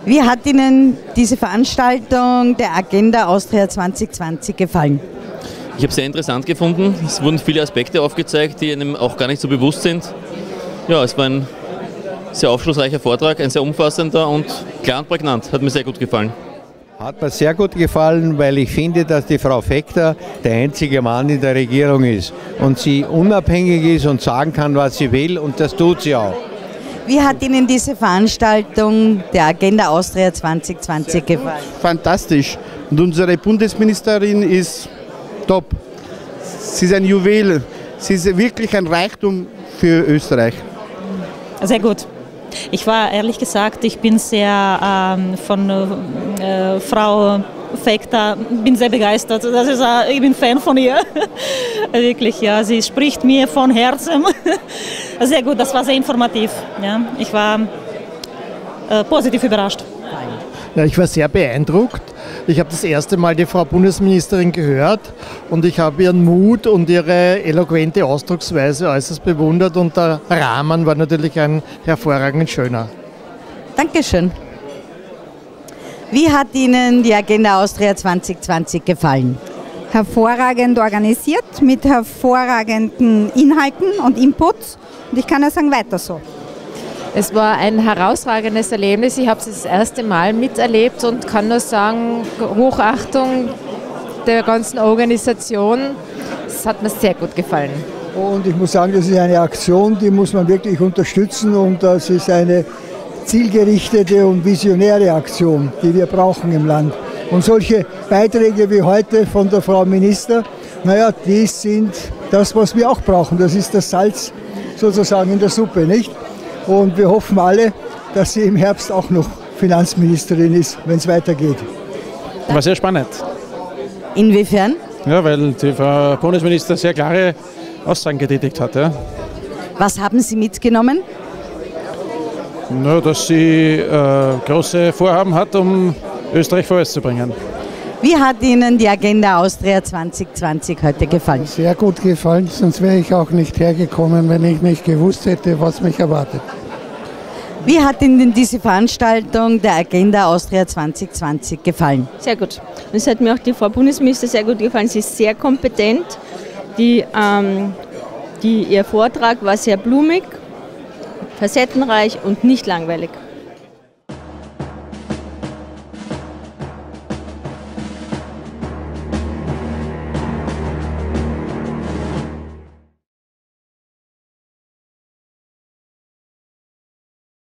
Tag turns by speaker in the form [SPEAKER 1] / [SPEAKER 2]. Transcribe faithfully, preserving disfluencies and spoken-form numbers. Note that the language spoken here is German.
[SPEAKER 1] Wie hat Ihnen diese Veranstaltung der Agenda Austria zwanzig zwanzig gefallen?
[SPEAKER 2] Ich habe es sehr interessant gefunden. Es wurden viele Aspekte aufgezeigt, die einem auch gar nicht so bewusst sind. Ja, es war ein sehr aufschlussreicher Vortrag, ein sehr umfassender und klar und prägnant. Hat mir sehr gut gefallen.
[SPEAKER 3] Hat mir sehr gut gefallen, weil ich finde, dass die Frau Fechter der einzige Mann in der Regierung ist und sie unabhängig ist und sagen kann, was sie will, und das tut sie auch.
[SPEAKER 1] Wie hat Ihnen diese Veranstaltung der Agenda Austria zwanzig zwanzig gefallen?
[SPEAKER 4] Fantastisch. Und unsere Bundesministerin ist top. Sie ist ein Juwel. Sie ist wirklich ein Reichtum für Österreich. Sehr gut.
[SPEAKER 5] Ich war ehrlich gesagt, ich bin sehr ähm, von äh, Frau Fechter, bin sehr begeistert. Das ist, äh, ich bin Fan von ihr. Wirklich, ja, sie spricht mir von Herzen. Sehr gut, das war sehr informativ. Ja. Ich war äh, positiv überrascht.
[SPEAKER 6] Ja, ich war sehr beeindruckt. Ich habe das erste Mal die Frau Bundesministerin gehört und ich habe ihren Mut und ihre eloquente Ausdrucksweise äußerst bewundert, und der Rahmen war natürlich ein hervorragend schöner.
[SPEAKER 1] Dankeschön. Wie hat Ihnen die Agenda Austria zwanzig zwanzig gefallen?
[SPEAKER 7] Hervorragend organisiert, mit hervorragenden Inhalten und Inputs, und ich kann nur sagen, weiter so.
[SPEAKER 8] Es war ein herausragendes Erlebnis. Ich habe es das erste Mal miterlebt und kann nur sagen, Hochachtung der ganzen Organisation. Es hat mir sehr gut gefallen.
[SPEAKER 9] Und ich muss sagen, das ist eine Aktion, die muss man wirklich unterstützen, und das ist eine zielgerichtete und visionäre Aktion, die wir brauchen im Land. Und solche Beiträge wie heute von der Frau Minister, naja, die sind das, was wir auch brauchen. Das ist das Salz sozusagen in der Suppe, nicht? Und wir hoffen alle, dass sie im Herbst auch noch Finanzministerin ist, wenn es weitergeht.
[SPEAKER 10] War sehr spannend.
[SPEAKER 1] Inwiefern?
[SPEAKER 10] Ja, weil die Frau Bundesminister sehr klare Aussagen getätigt hat. Ja.
[SPEAKER 1] Was haben Sie mitgenommen?
[SPEAKER 10] Nur, dass sie äh, große Vorhaben hat, um Österreich vorwärts zu bringen.
[SPEAKER 1] Wie hat Ihnen die Agenda Austria zwanzig zwanzig heute gefallen?
[SPEAKER 11] Sehr gut gefallen, sonst wäre ich auch nicht hergekommen, wenn ich nicht gewusst hätte, was mich erwartet.
[SPEAKER 1] Wie hat Ihnen diese Veranstaltung der Agenda Austria zwanzig zwanzig gefallen?
[SPEAKER 12] Sehr gut. Und es hat mir auch die Frau Bundesministerin sehr gut gefallen. Sie ist sehr kompetent. Die, ähm, die, ihr Vortrag war sehr blumig, facettenreich und nicht langweilig.